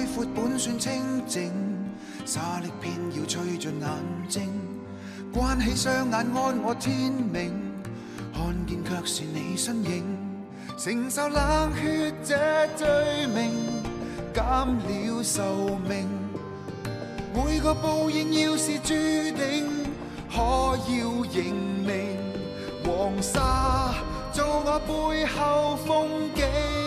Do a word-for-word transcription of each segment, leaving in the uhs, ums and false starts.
海阔本算清静，沙砾偏要吹进眼睛。关起双眼安我天明，看见却是你身影。承受冷血这罪名，减了寿命。每个报应要是注定，可要认命。黄沙做我背后风景。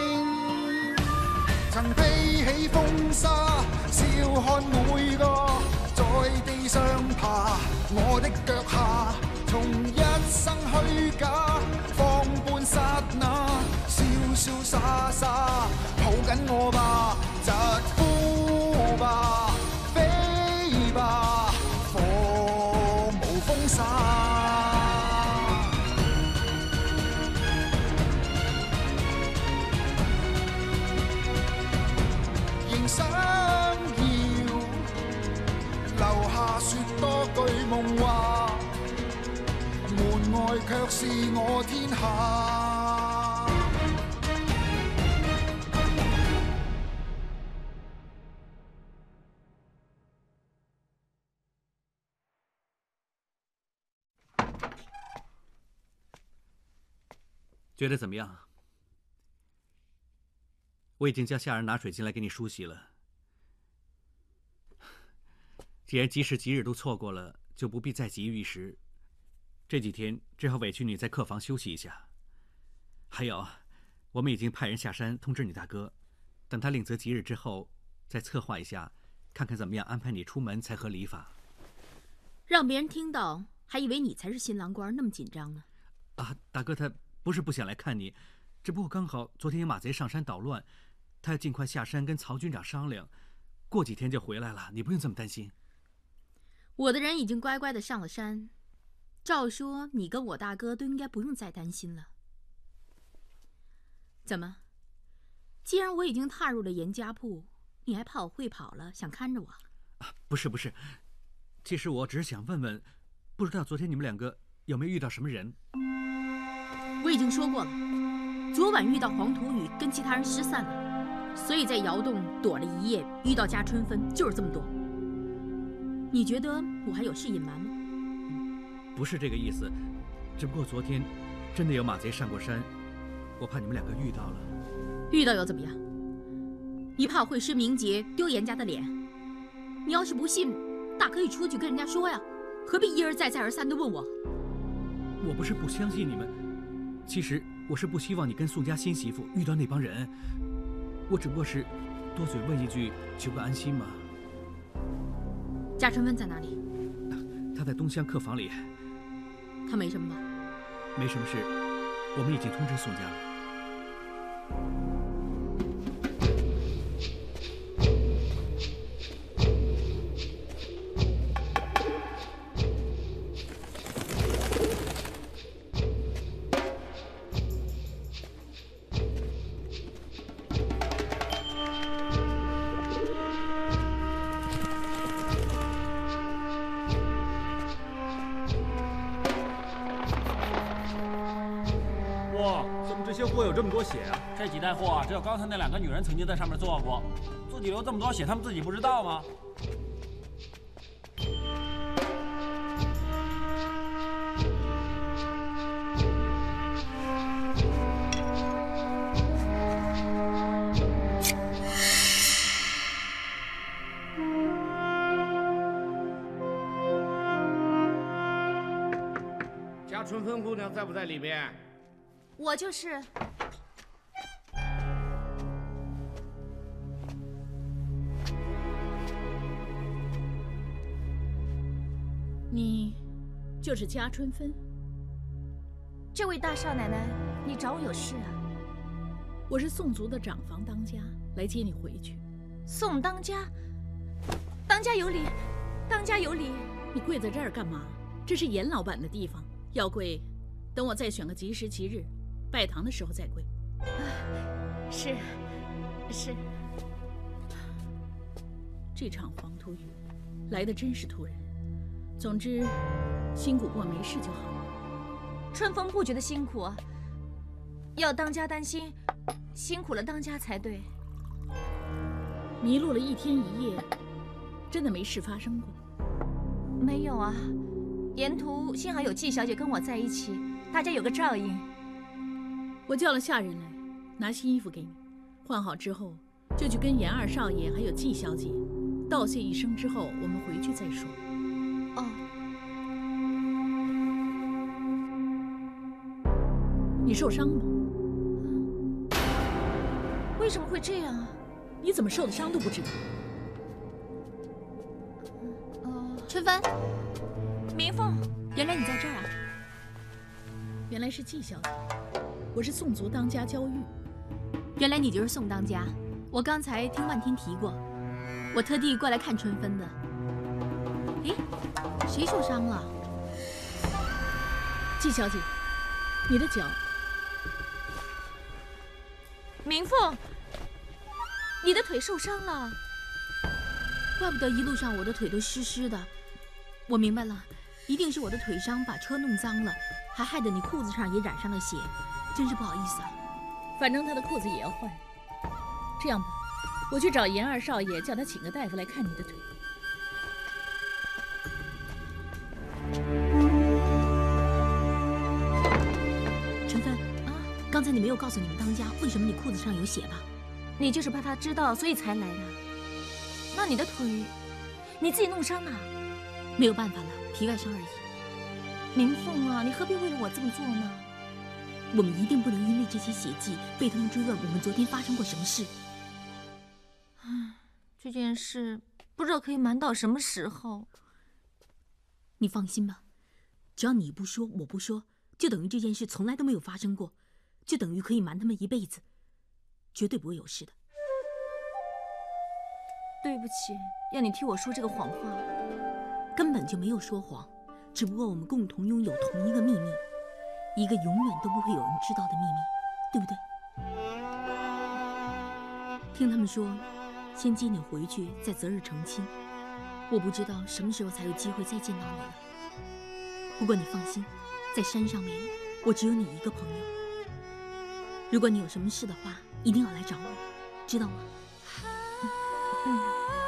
曾披起风沙，笑看每个在地上爬。我的腳下，從一生虛假放半剎那，瀟瀟灑灑抱緊我吧，疾呼吧，飛吧，火無風沙。 想要留下說多句夢話，門外卻是我天下。 觉得怎么样？ 我已经叫下人拿水进来给你梳洗了。既然吉时吉日都错过了，就不必再急于一时。这几天只好委屈你在客房休息一下。还有，我们已经派人下山通知你大哥，等他另择吉日之后，再策划一下，看看怎么样安排你出门才合理法。 让别人听到，还以为你才是新郎官，那么紧张呢？ 啊，大哥他不是不想来看你，只不过刚好昨天有马贼上山捣乱。 他要尽快下山跟曹军长商量，过几天就回来了。你不用这么担心。 我的人已经乖乖的上了山，照说你跟我大哥都应该不用再担心了。怎么？既然我已经踏入了严家铺，你还怕我会跑了，想看着我？ 啊，不是不是，其实我只是想问问，不知道昨天你们两个有没有遇到什么人？ 我已经说过了，昨晚遇到黄土雨跟其他人失散了。 所以在窑洞躲了一夜，遇到家春分，就是这么多。你觉得我还有事隐瞒吗？ 不是这个意思，只不过昨天真的有马贼上过山，我怕你们两个遇到了。 遇到又怎么样？你怕我会失名节，丢严家的脸？你要是不信，大可以出去跟人家说呀，何必一而再再而三的问我？ 我不是不相信你们，其实我是不希望你跟宋家新媳妇遇到那帮人。 我只不过是多嘴问一句，求个安心嘛。 贾春芬在哪里？ 他在东厢客房里。 他没什么吧？ 没什么事，我们已经通知宋家了。 这几袋货只有刚才那两个女人曾经在上面坐过，自己流这么多血，他们自己不知道吗？ 家春芬姑娘在不在里面？ 我就是。 你就是家春芬。 这位大少奶奶，你找我有事啊？ 我是宋族的长房当家，来接你回去。 宋当家，当家有礼，当家有礼。 你跪在这儿干嘛？这是严老板的地方，要跪，等我再选个吉时吉日，拜堂的时候再跪。 啊，是，是。 这场黄土雨来的真是突然。 总之，辛苦过没事就好了。 春风不觉得辛苦啊，要当家担心，辛苦了当家才对。 迷路了一天一夜，真的没事发生过？ 没有啊，沿途幸好有季小姐跟我在一起，大家有个照应。 我叫了下人来，拿新衣服给你，换好之后就去跟严二少爷还有季小姐道谢一声，之后我们回去再说。 哦。 你受伤了吗？ 为什么会这样啊？ 你怎么受的伤都不知道？ 呃， 春芬， 明凤， 原来你在这儿啊！ 原来是季小姐，我是宋族当家焦玉。 原来你就是宋当家，我刚才听万天提过，我特地过来看春芬的。诶，谁受伤了？ 季小姐，你的脚。 明凤，你的腿受伤了。 怪不得一路上我的腿都湿湿的。我明白了，一定是我的腿伤把车弄脏了，还害得你裤子上也染上了血，真是不好意思啊。 反正他的裤子也要换。这样吧，我去找严二少爷，叫他请个大夫来看你的腿。 陈芬啊，刚才你没有告诉你们当家为什么你裤子上有血吧？ 你就是怕他知道，所以才来的。那你的腿，你自己弄伤的？ 没有办法了，皮外伤而已。 明凤啊，你何必为了我这么做呢？ 我们一定不能因为这些血迹被他们追问我们昨天发生过什么事。 唉，这件事不知道可以瞒到什么时候。 你放心吧，只要你不说，我不说，就等于这件事从来都没有发生过，就等于可以瞒他们一辈子，绝对不会有事的。 对不起，要你替我说这个谎话。 根本就没有说谎，只不过我们共同拥有同一个秘密，一个永远都不会有人知道的秘密，对不对？听他们说，先接你回去，再择日成亲。我不知道什么时候才有机会再见到你了。不过你放心，在山上面，我只有你一个朋友。如果你有什么事的话，一定要来找我，知道吗？ 嗯。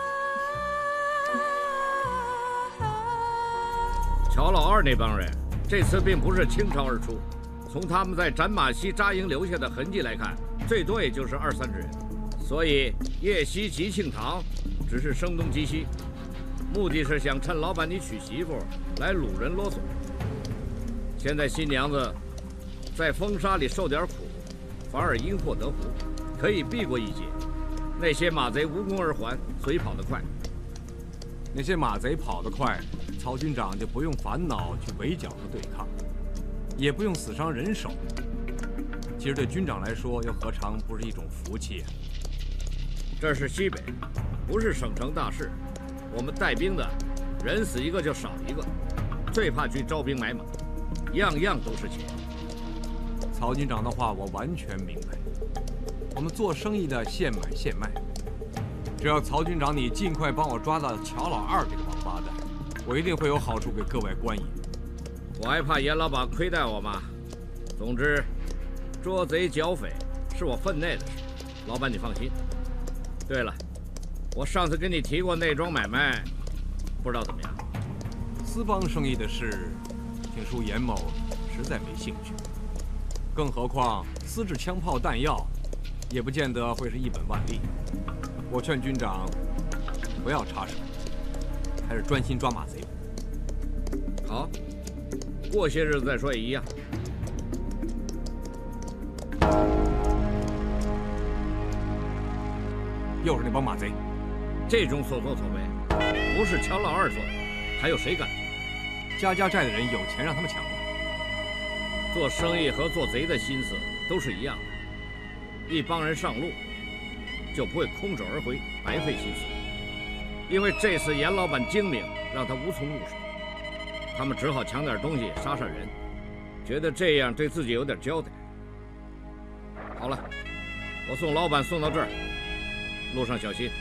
乔老二那帮人这次并不是倾巢而出，从他们在斩马溪扎营留下的痕迹来看，最多也就是二三十人。所以夜袭吉庆堂只是声东击西，目的是想趁老板你娶媳妇来掳人啰嗦。现在新娘子在风沙里受点苦，反而因祸得福，可以避过一劫。那些马贼无功而还，虽跑得快。 那些马贼跑得快，曹军长就不用烦恼去围剿和对抗，也不用死伤人手。其实对军长来说，又何尝不是一种福气啊？ 这是西北，不是省城大事。我们带兵的，人死一个就少一个，最怕去招兵买马，样样都是钱。 曹军长的话我完全明白。我们做生意的现买现卖，只要曹军长你尽快帮我抓到乔老二这个王八蛋，我一定会有好处给各位官爷。 我还怕严老板亏待我吗？总之，捉贼剿匪是我分内的事，老板你放心。对了，我上次跟你提过内装买卖，不知道怎么样。 私帮生意的事，听说严某实在没兴趣，更何况私制枪炮弹药，也不见得会是一本万利。我劝军长不要插手，还是专心抓马贼吧。 好，过些日子再说也一样。 又是那帮马贼， 这种所作所为，不是乔老二做的，还有谁敢做？ 家家寨的人有钱让他们抢吗？ 做生意和做贼的心思都是一样的，一帮人上路，就不会空手而回，白费心思。因为这次严老板精明，让他无从入手，他们只好抢点东西杀杀人，觉得这样对自己有点交代。好了，我送老板送到这儿，路上小心。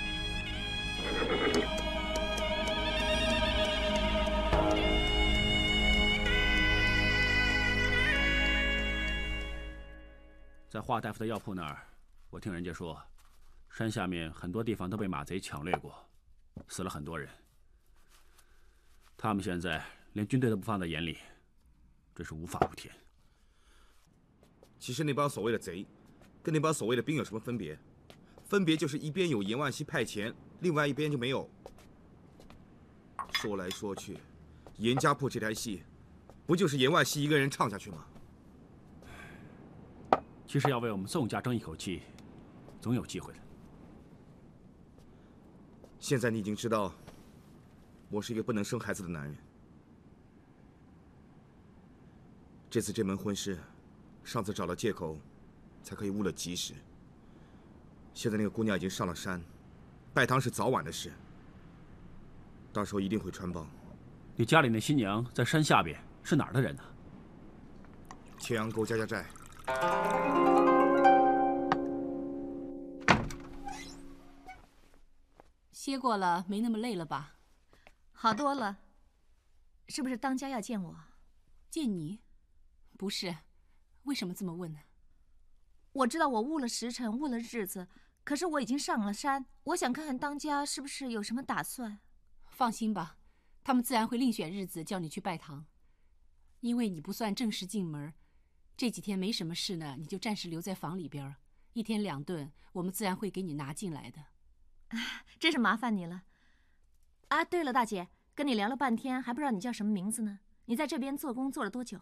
在华大夫的药铺那儿，我听人家说， 山下面很多地方都被马贼抢掠过，死了很多人。他们现在连军队都不放在眼里，真是无法无天。 其实那帮所谓的贼，跟那帮所谓的兵有什么分别？分别就是一边有严万熙派遣，另外一边就没有。说来说去，严家铺这台戏，不就是严万熙一个人唱下去吗？ 其实要为我们宋家争一口气，总有机会的。 现在你已经知道，我是一个不能生孩子的男人。这次这门婚事，上次找了借口，才可以误了吉时。现在那个姑娘已经上了山，拜堂是早晚的事，到时候一定会穿帮。 你家里那新娘在山下边，是哪儿的人呢？ 乾阳沟家家寨。 歇过了，没那么累了吧？ 好多了。是不是当家要见我？ 见你？不是。为什么这么问呢？ 我知道我误了时辰，误了日子，可是我已经上了山，我想看看当家是不是有什么打算。 放心吧，他们自然会另选日子叫你去拜堂。因为你不算正式进门，这几天没什么事呢，你就暂时留在房里边，一天两顿，我们自然会给你拿进来的。 真是麻烦你了。啊，对了，大姐，跟你聊了半天，还不知道你叫什么名字呢？你在这边做工做了多久？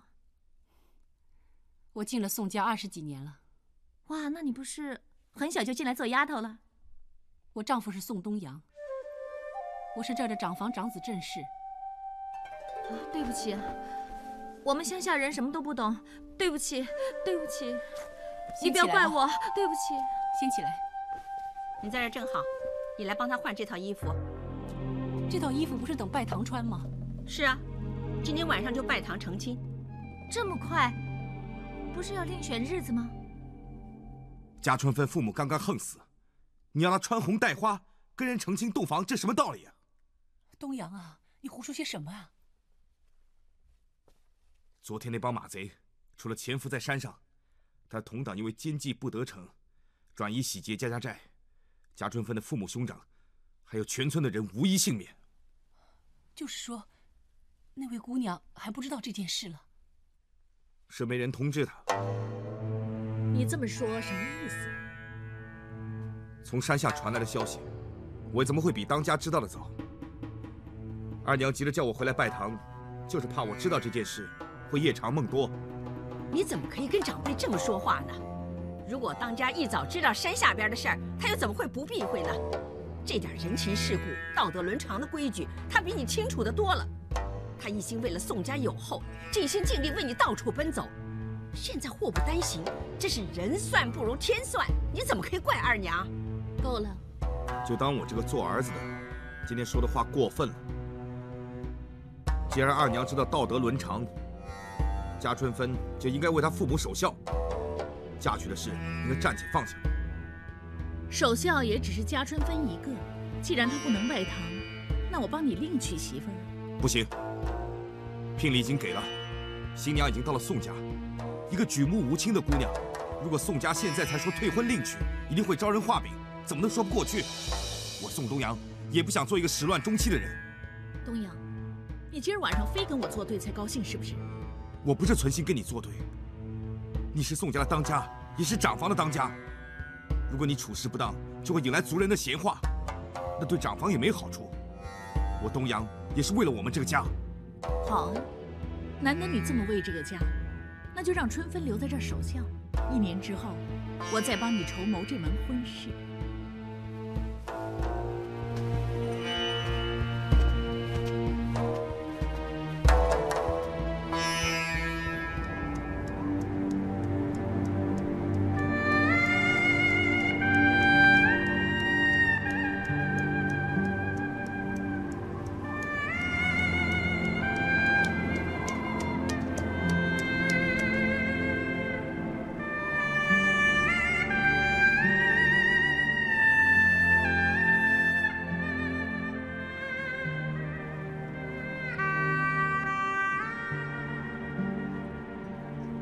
我进了宋家二十几年了。 哇，那你不是很小就进来做丫头了？ 我丈夫是宋东阳，我是这儿的长房长子正室。 啊，对不起，我们乡下人什么都不懂，对不起，对不起，你不要怪我，对不起。 先起来。 你在这正好，你来帮他换这套衣服。 这套衣服不是等拜堂穿吗？ 是啊，今天晚上就拜堂成亲。 这么快？不是要另选日子吗？ 家春芬父母刚刚横死，你让他穿红戴花跟人成亲洞房，这什么道理啊？ 东阳啊，你胡说些什么啊？ 昨天那帮马贼，除了潜伏在山上，他同党因为奸计不得逞，转移洗劫家家寨，家春芬的父母兄长，还有全村的人无一幸免。 就是说，那位姑娘还不知道这件事了。 是没人通知他。 你这么说什么意思？ 从山下传来的消息，我怎么会比当家知道的早？二娘急着叫我回来拜堂，就是怕我知道这件事会夜长梦多。 你怎么可以跟长辈这么说话呢？如果当家一早知道山下边的事儿，他又怎么会不避讳呢？这点人情世故、道德伦常的规矩，他比你清楚的多了。他一心为了宋家有后，尽心尽力为你到处奔走。现在祸不单行，这是人算不如天算，你怎么可以怪二娘？ 够了， 就当我这个做儿子的，今天说的话过分了。既然二娘知道道德伦常，家春芬就应该为她父母守孝，嫁去的事应该暂且放下。 守孝也只是家春芬一个，既然她不能拜堂，那我帮你另娶媳妇儿。 不行，聘礼已经给了，新娘已经到了宋家。一个举目无亲的姑娘，如果宋家现在才说退婚另娶，一定会招人画饼，怎么能说不过去？我宋东阳也不想做一个始乱终弃的人。 东阳，你今儿晚上非跟我作对才高兴是不是？ 我不是存心跟你作对，你是宋家的当家，也是长房的当家。如果你处事不当，就会引来族人的闲话，那对长房也没好处。我东阳也是为了我们这个家。 好啊，难得你这么为这个家，那就让春芬留在这儿守孝。一年之后，我再帮你筹谋这门婚事。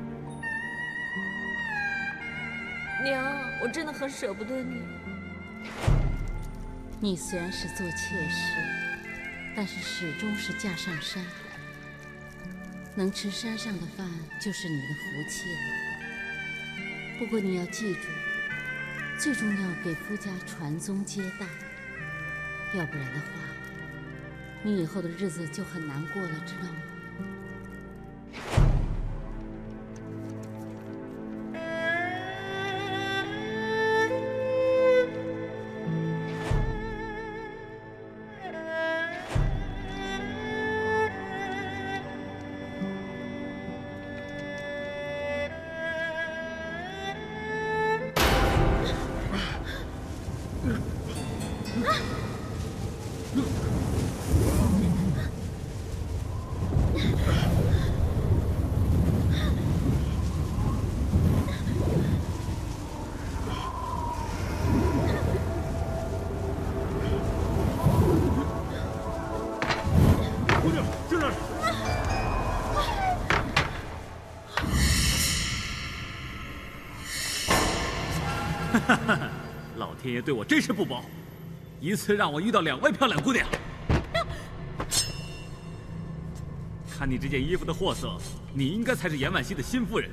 娘，我真的很舍不得你。 你虽然是做妾室，但是始终是嫁上山。能吃山上的饭就是你的福气了。不过你要记住，最重要给夫家传宗接代，要不然的话，你以后的日子就很难过了，知道吗？ 老天爷对我真是不薄，一次让我遇到两位漂亮姑娘。看你这件衣服的货色，你应该才是严婉熙的新夫人。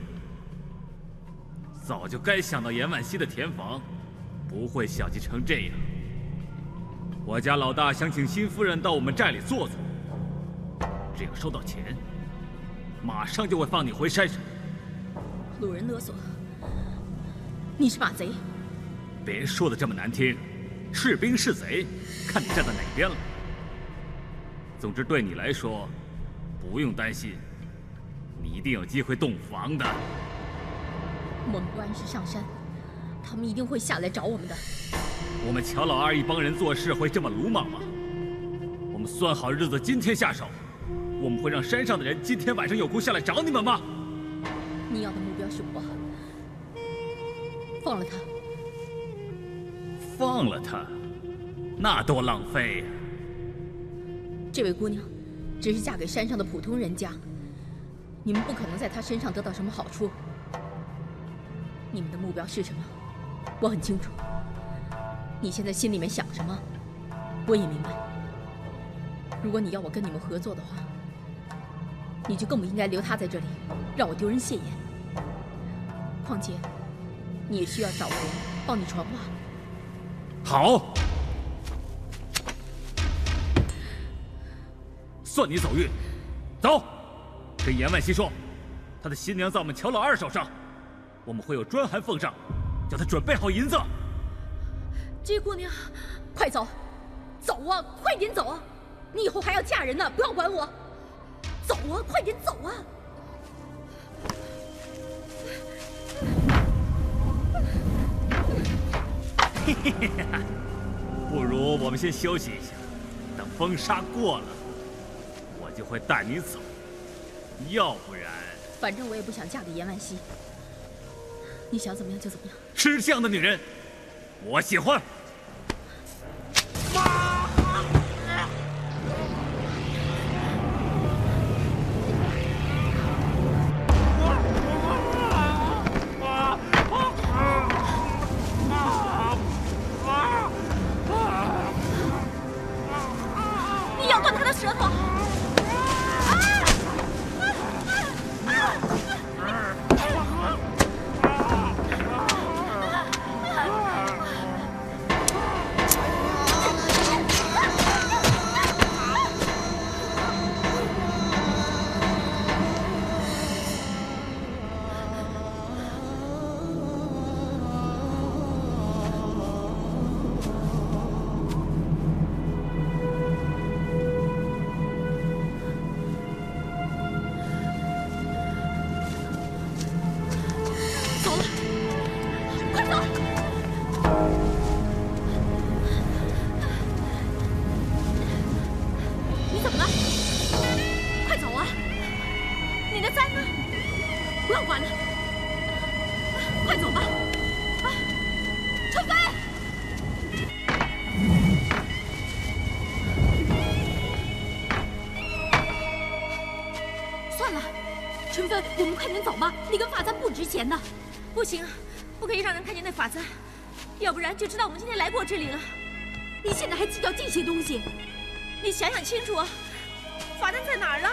早就该想到严婉熙的田房不会小气成这样。我家老大想请新夫人到我们寨里坐坐，只要收到钱，马上就会放你回山上。 掳人勒索，你是马贼。 别说的这么难听，是兵是贼，看你站在哪边了。总之，对你来说，不用担心，你一定有机会洞房的。 我们不按时上山，他们一定会下来找我们的。 我们乔老二一帮人做事会这么鲁莽吗？我们算好日子，今天下手。我们会让山上的人今天晚上有空下来找你们吗？ 你要的目标是我，放了他。 放了他，那多浪费呀！ 这位姑娘，只是嫁给山上的普通人家，你们不可能在她身上得到什么好处。你们的目标是什么？我很清楚。你现在心里面想什么，我也明白。如果你要我跟你们合作的话，你就更不应该留她在这里，让我丢人现眼。况且，你也需要找个人帮你传话。 好，算你走运。走，跟严万熙说，他的新娘在我们乔老二手上，我们会有专函奉上，叫他准备好银子。 这姑娘，快走，走啊，快点走啊！你以后还要嫁人呢，不要管我。走啊，快点走啊！ 嘿嘿嘿，不如我们先休息一下，等风沙过了，我就会带你走。要不然， 反正我也不想嫁给严万熙。你想怎么样就怎么样。 吃相的女人，我喜欢。 钱呢？不行，不可以让人看见那法簪，要不然就知道我们今天来过这里了。 你现在还计较这些东西？ 你想想清楚啊，罚单在哪儿了？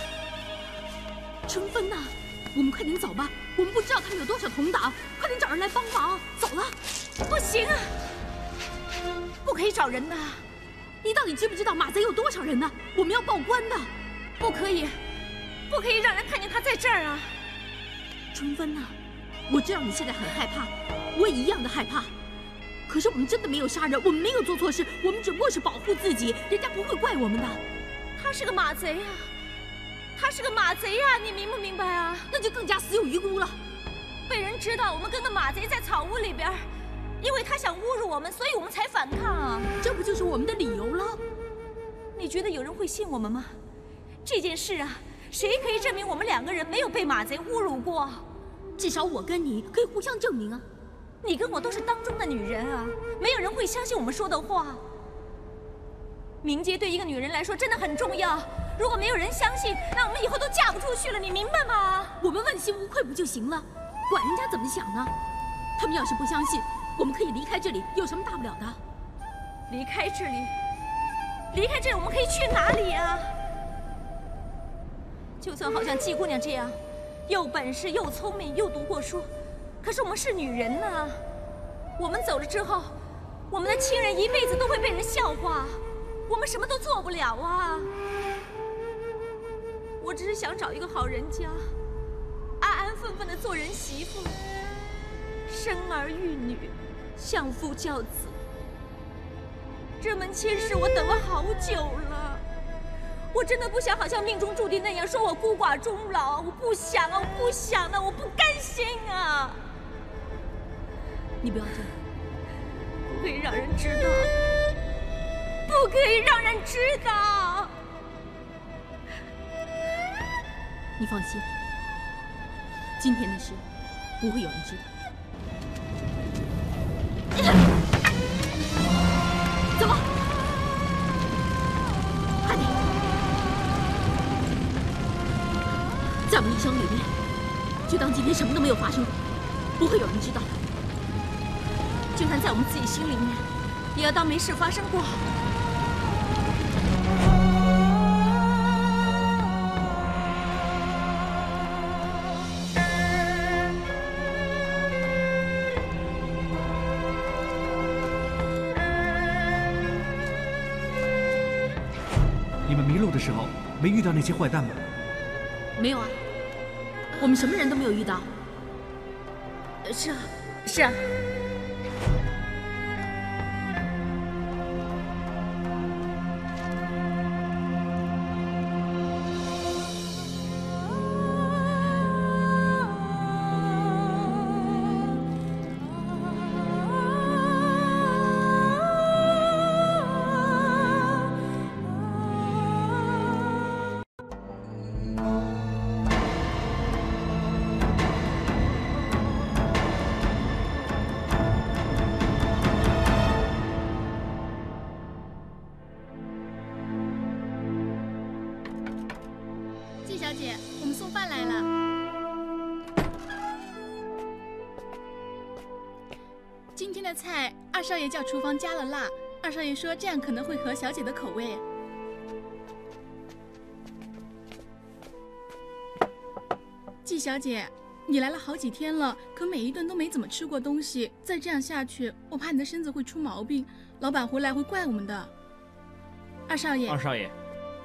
春分呐，我们快点走吧，我们不知道他们有多少同党，快点找人来帮忙。走了。 不行啊，不可以找人的。 你到底知不知道马贼有多少人呢？我们要报官的。 不可以，不可以让人看见他在这儿啊。 春分呐，我知道你现在很害怕，我也一样的害怕。可是我们真的没有杀人，我们没有做错事，我们只不过是保护自己，人家不会怪我们的。 他是个马贼啊，他是个马贼啊，你明不明白啊？ 那就更加死有余辜了。 被人知道我们跟个马贼在草屋里边，因为他想侮辱我们，所以我们才反抗啊。 这不就是我们的理由了？ 你觉得有人会信我们吗？这件事啊，谁可以证明我们两个人没有被马贼侮辱过？ 至少我跟你可以互相证明啊。 你跟我都是当中的女人啊，没有人会相信我们说的话。名节对一个女人来说真的很重要，如果没有人相信，那我们以后都嫁不出去了，你明白吗？ 我们问心无愧不就行了？管人家怎么想呢？他们要是不相信，我们可以离开这里，有什么大不了的？ 离开这里？离开这里，我们可以去哪里啊？就算好像季姑娘这样，又本事又聪明又读过书，可是我们是女人呐。我们走了之后，我们的亲人一辈子都会被人笑话，我们什么都做不了啊。我只是想找一个好人家，安安分分的做人媳妇，生儿育女，相夫教子。这门亲事我等了好久了。我真的不想好像命中注定那样，说我孤寡终老。我不想啊，我不想啊，我不甘心啊！ 你不要这样， 不可以让人知道，不可以让人知道。 你放心，今天的事不会有人知道。走吧，快点！在我们一生里面，就当今天什么都没有发生过，不会有人知道。 就算在我们自己心里面，也要当没事发生过。 你们迷路的时候没遇到那些坏蛋吗？ 没有啊，我们什么人都没有遇到。 是啊，是啊。 菜，二少爷叫厨房加了辣。二少爷说这样可能会合小姐的口味。季小姐，你来了好几天了，可每一顿都没怎么吃过东西。再这样下去，我怕你的身子会出毛病，老板回来会怪我们的。二少爷， 二少爷，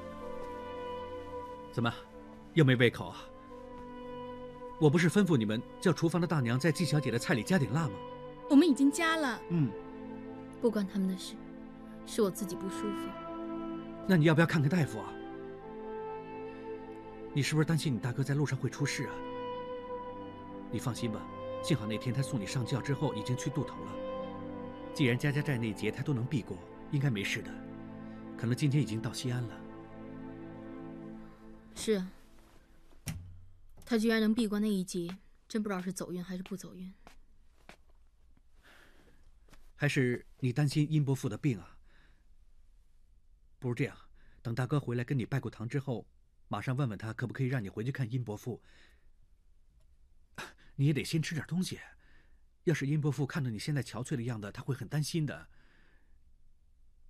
怎么，又没胃口啊？我不是吩咐你们叫厨房的大娘在季小姐的菜里加点辣吗？ 我们已经加了。 嗯， 不关他们的事，是我自己不舒服。 那你要不要看看大夫啊？你是不是担心你大哥在路上会出事啊？你放心吧，幸好那天他送你上轿之后已经去渡头了。既然家家寨那劫他都能避过，应该没事的。可能今天已经到西安了。 是啊，他居然能避过那一劫，真不知道是走运还是不走运。 还是你担心殷伯父的病啊？不如这样，等大哥回来跟你拜过堂之后，马上问问他可不可以让你回去看殷伯父。你也得先吃点东西，要是殷伯父看到你现在憔悴的样子，他会很担心的。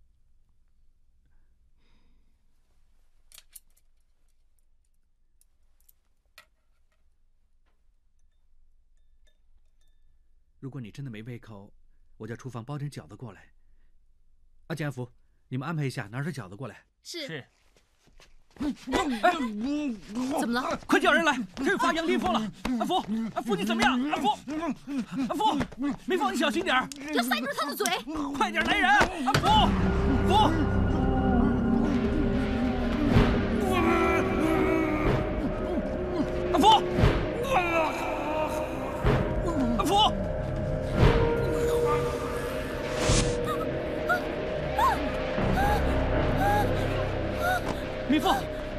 如果你真的没胃口，我叫厨房包点饺子过来。啊，建安福，你们安排一下，拿点饺子过来。 是。 是。 哎，怎么了？ 快叫人来！这发羊蹄疯了！安福，安福，你怎么样？安福，安福，没放，你小心点儿！ 要塞住他的嘴！ 快点来人！安福，福。 阿福，阿福，明凤，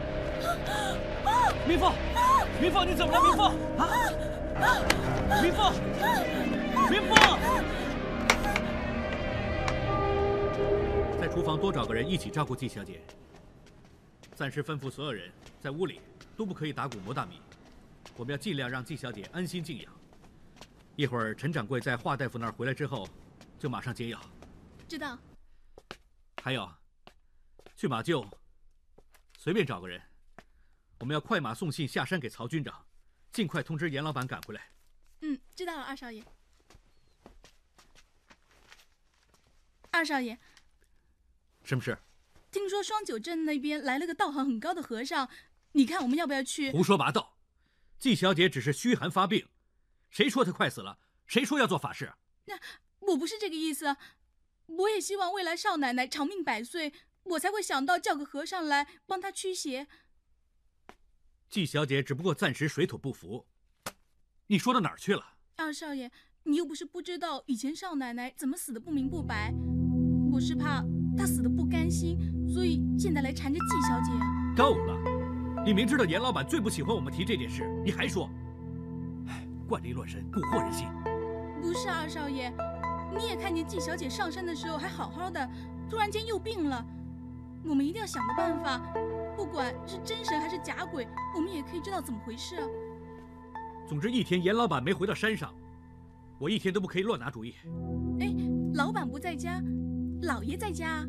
明凤，明凤，你怎么了？明凤啊，明凤，明凤，在厨房多找个人一起照顾季小姐。暂时吩咐所有人在屋里都不可以打鼓磨大米。 我们要尽量让季小姐安心静养。一会儿陈掌柜在华大夫那儿回来之后，就马上接药。 知道。 还有，去马厩，随便找个人，我们要快马送信下山给曹军长，尽快通知严老板赶回来。 嗯，知道了，二少爷。二少爷， 什么事？ 听说双九镇那边来了个道行很高的和尚，你看我们要不要去？ 胡说八道！ 季小姐只是虚寒发病，谁说她快死了？谁说要做法事？ 那我不是这个意思，我也希望未来少奶奶长命百岁，我才会想到叫个和尚来帮她驱邪。 季小姐只不过暂时水土不服，你说到哪儿去了？ 二少爷，你又不是不知道以前少奶奶怎么死的不明不白，我是怕她死的不甘心，所以现在来缠着季小姐。 够了！ 你明知道严老板最不喜欢我们提这件事，你还说，哎，怪力乱神，蛊惑人心。 不是二少爷，你也看见季小姐上山的时候还好好的，突然间又病了。我们一定要想个办法，不管是真神还是假鬼，我们也可以知道怎么回事啊。 总之，一天严老板没回到山上，我一天都不可以乱拿主意。 哎，老板不在家，老爷在家。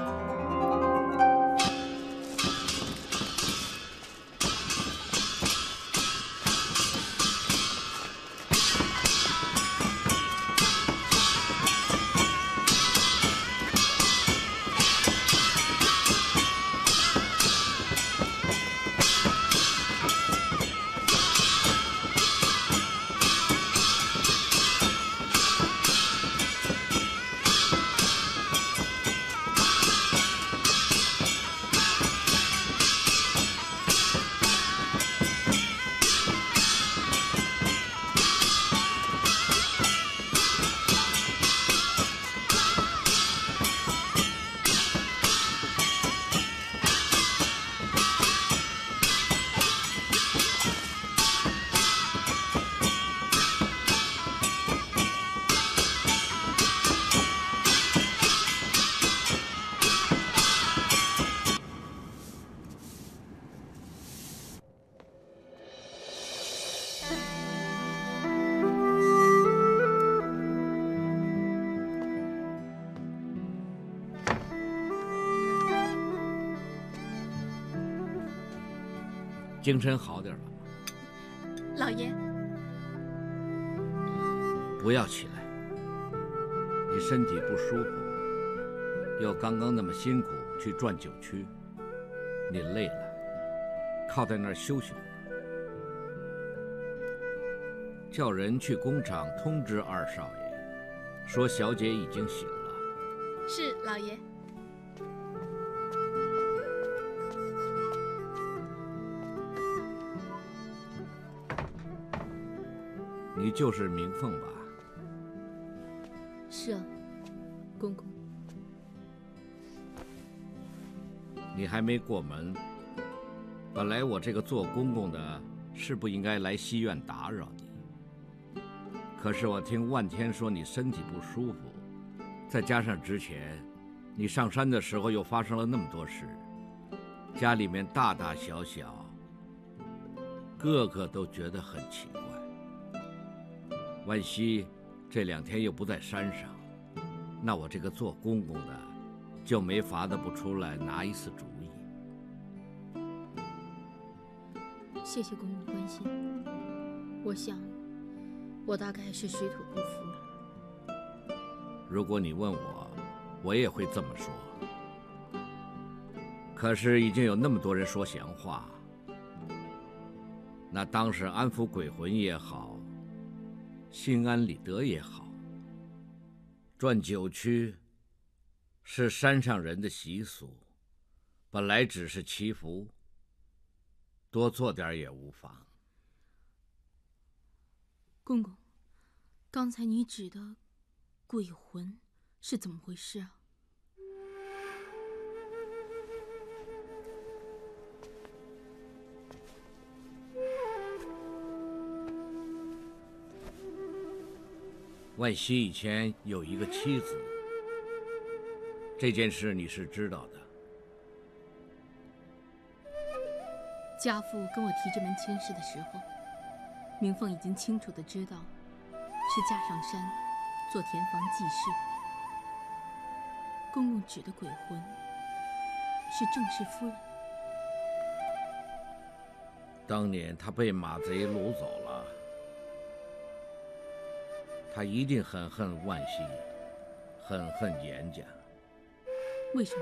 精神好点了吗？ 老爷， 不要起来，你身体不舒服，又刚刚那么辛苦去转九曲，你累了，靠在那儿休息会儿。叫人去工厂通知二少爷，说小姐已经醒了。 是老爷。 你就是明凤吧？ 是啊，公公。 你还没过门，本来我这个做公公的是不应该来西院打扰你。可是我听万天说你身体不舒服，再加上之前你上山的时候又发生了那么多事，家里面大大小小，个个都觉得很奇怪。 万西这两天又不在山上，那我这个做公公的就没法子不出来拿一次主意。 谢谢公公的关心，我想我大概是水土不服了。 如果你问我，我也会这么说。可是已经有那么多人说闲话，那当是安抚鬼魂也好，心安理得也好。转九曲是山上人的习俗，本来只是祈福，多做点也无妨。 公公，刚才你指的鬼魂是怎么回事啊？ 万熙以前有一个妻子，这件事你是知道的。 家父跟我提这门亲事的时候，明凤已经清楚地知道是架上山做田房祭事。公公指的鬼魂是郑氏夫人。 当年他被马贼掳走了，他一定很恨万熙，很恨严家。 为什么？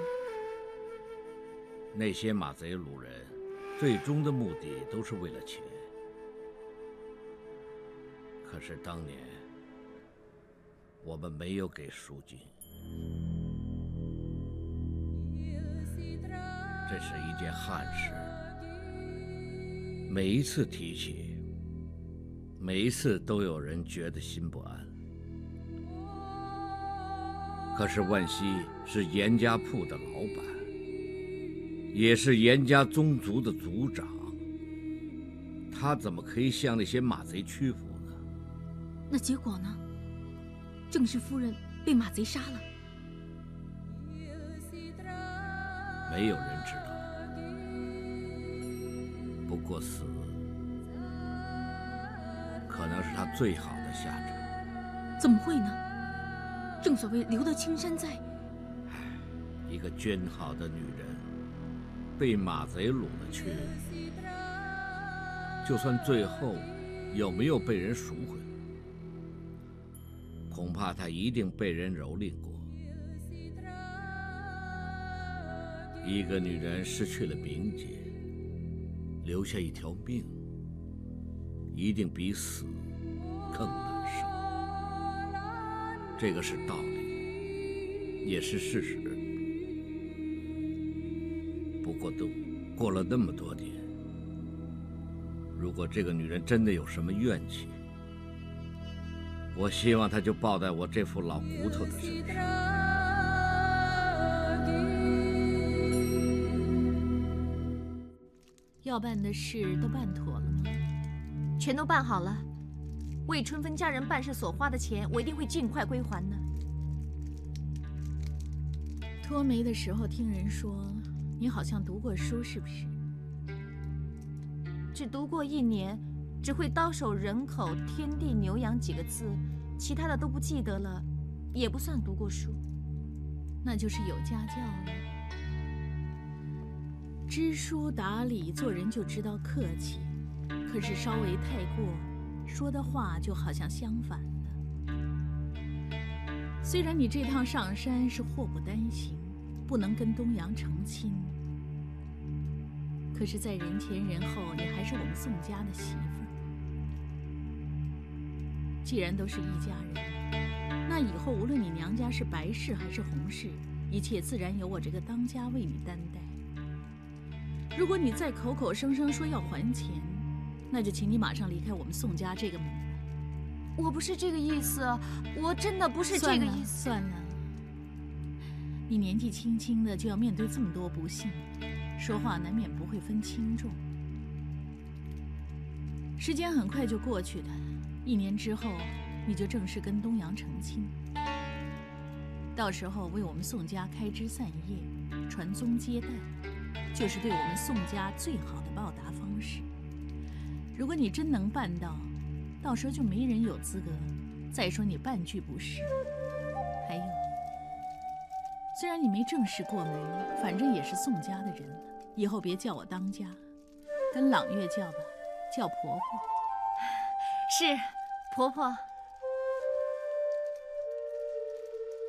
那些马贼掳人，最终的目的都是为了钱。可是当年我们没有给赎金，这是一件憾事。每一次提起，每一次都有人觉得心不安。可是万熙是严家铺的老板，也是严家宗族的族长，他怎么可以向那些马贼屈服呢？ 那结果呢？郑氏夫人被马贼杀了。 没有人知道。不过死，可能是他最好的下场。 怎么会呢？正所谓留得青山在。 一个娟好的女人，被马贼掳了去，就算最后有没有被人赎回，恐怕她一定被人蹂躏过。一个女人失去了名节，留下一条命，一定比死更难受。这个是道理，也是事实。不过都过了那么多年，如果这个女人真的有什么怨气，我希望她就报在我这副老骨头的身上。 要办的事都办妥了吗？ 全都办好了。为春芬家人办事所花的钱，我一定会尽快归还的。 脱媒的时候听人说，你好像读过书，是不是？ 只读过一年，只会刀手人口天地牛羊几个字，其他的都不记得了，也不算读过书。 那就是有家教了。知书达理，做人就知道客气，可是稍微太过，说的话就好像相反了。虽然你这趟上山是祸不单行，不能跟东阳成亲，可是，在人前人后，你还是我们宋家的媳妇儿。既然都是一家人，那以后无论你娘家是白氏还是红氏，一切自然由我这个当家为你担待。如果你再口口声声说要还钱，那就请你马上离开我们宋家这个门来。 我不是这个意思，我真的不是这个意思。 算了，你年纪轻轻的就要面对这么多不幸，说话难免不会分轻重。时间很快就过去的，一年之后，你就正式跟东阳成亲。到时候为我们宋家开枝散叶、传宗接代，就是对我们宋家最好的报答方式。如果你真能办到，到时候就没人有资格再说你半句不是。还有，虽然你没正式过门，反正也是宋家的人了，以后别叫我当家，跟朗月叫吧，叫婆婆。 是，婆婆。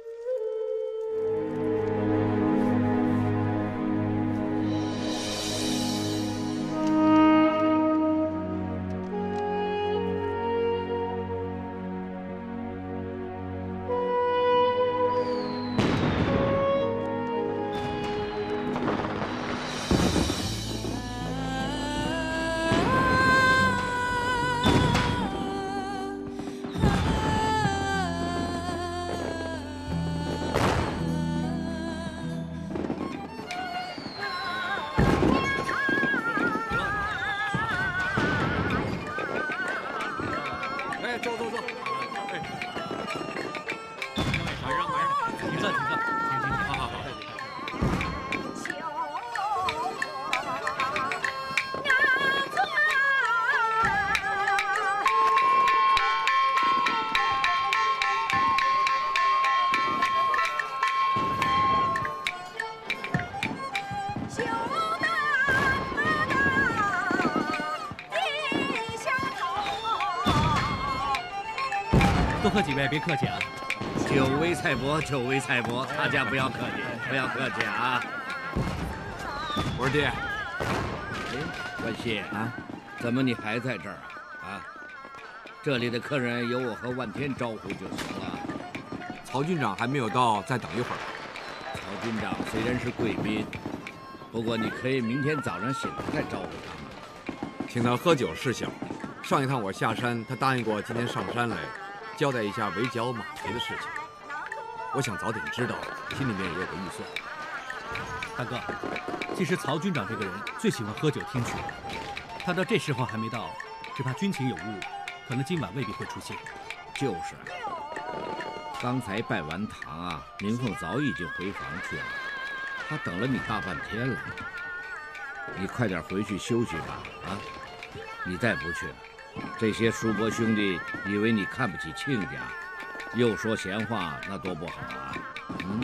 喝几杯，别客气啊。 久违菜伯，久违菜伯，大家不要客气，不要客气啊。 我说爹， 哎，关西啊，怎么你还在这儿啊？啊，这里的客人由我和万天招呼就行了。 曹军长还没有到，再等一会儿。 曹军长虽然是贵宾，不过你可以明天早上醒了再招呼他们。 请他喝酒是小，上一趟我下山，他答应过今天上山来，交代一下围剿马贼的事情。我想早点知道，心里面也有个预算。 大哥，其实曹军长这个人最喜欢喝酒听曲，他到这时候还没到，只怕军情有误，可能今晚未必会出现。 就是，刚才拜完堂啊，明凤早已经回房去了，他等了你大半天了。你快点回去休息吧，啊！你再不去，这些叔伯兄弟以为你看不起亲家，又说闲话，那多不好啊！嗯，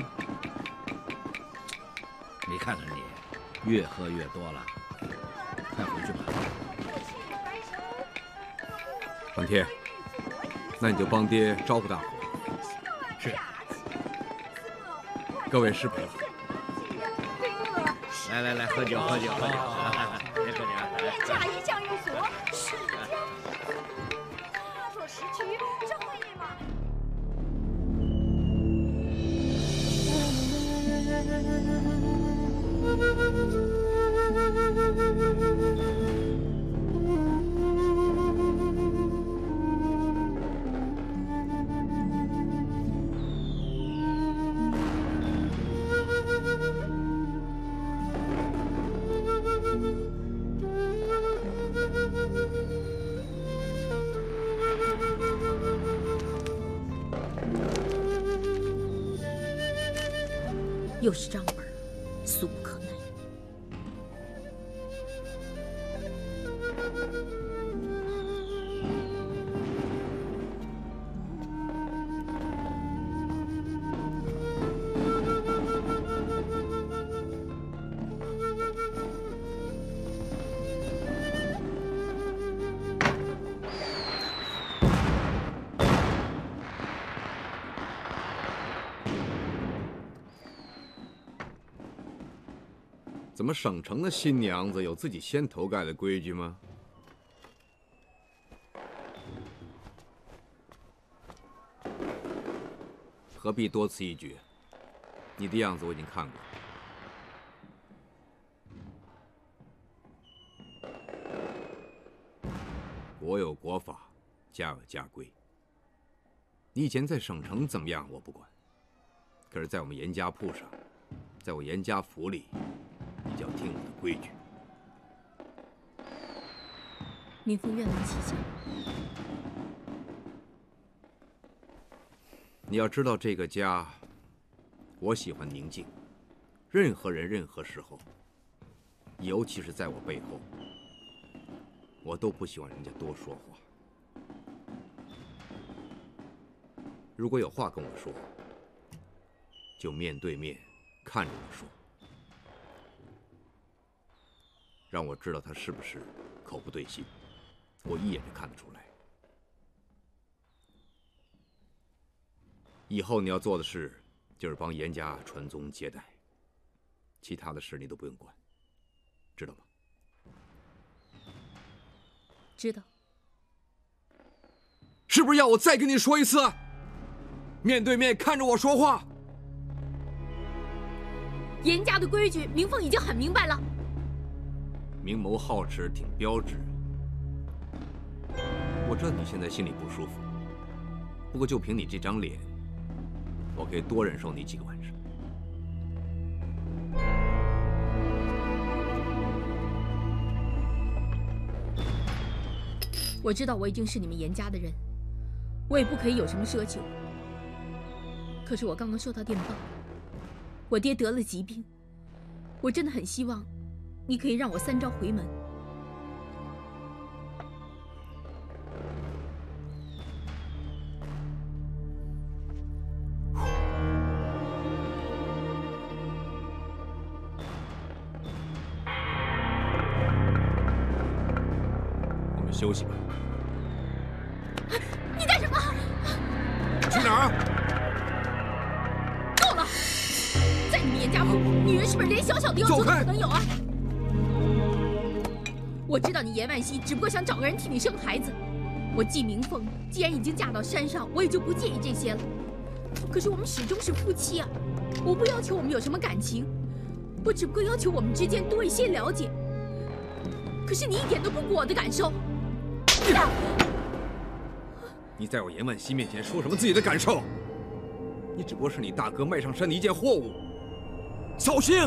你看看你，越喝越多了，快回去吧。 万天，那你就帮爹招呼大伙。 是。 各位师陪。 来来来，喝酒喝酒喝酒，别喝酒。 假一将一所，是将他做时区，这会议嘛。 又是账本，俗不可耐。 怎么省城的新娘子有自己先头盖的规矩吗？何必多此一举？你的样子我已经看过。国有国法，家有家规。你以前在省城怎么样我不管，可是在我们严家铺上，在我严家府里，你就要听我的规矩。 明凤愿闻其详。 你要知道，这个家，我喜欢宁静。任何人、任何时候，尤其是在我背后，我都不喜欢人家多说话。如果有话跟我说，就面对面看着我说，让我知道他是不是口不对心，我一眼就看得出来。以后你要做的事，就是帮严家传宗接代，其他的事你都不用管，知道吗？ 知道。 是不是要我再跟你说一次？面对面看着我说话。 严家的规矩，明凤已经很明白了。 明眸皓齿挺标致。我知道你现在心里不舒服，不过就凭你这张脸，我可以多忍受你几个晚上。 我知道我已经是你们严家的人，我也不可以有什么奢求。可是我刚刚收到电报，我爹得了疾病，我真的很希望你可以让我三朝回门。 我们休息吧。 你干什么？ 是不是连小小的要求都走开不能有啊？我知道你严万熙只不过想找个人替你生孩子。我季明凤既然已经嫁到山上，我也就不介意这些了。可是我们始终是夫妻啊！我不要求我们有什么感情，我只不过要求我们之间多一些了解。可是你一点都不顾我的感受。 你在我严万熙面前说什么自己的感受？你只不过是你大哥卖上山的一件货物。小心！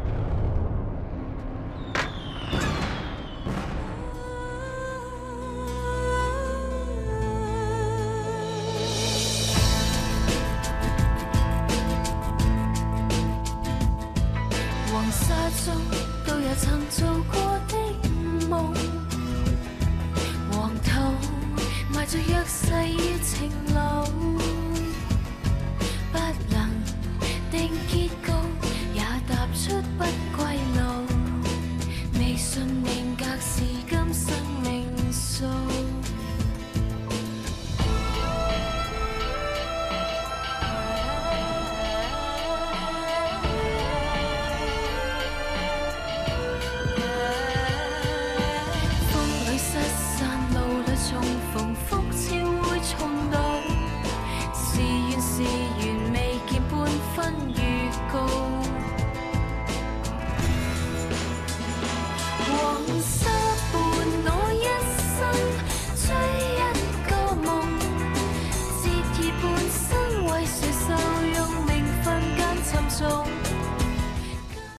黃沙中都有曾做過的夢，黃土埋着約誓與情路，不能定結局，也踏出不歸路，未信命。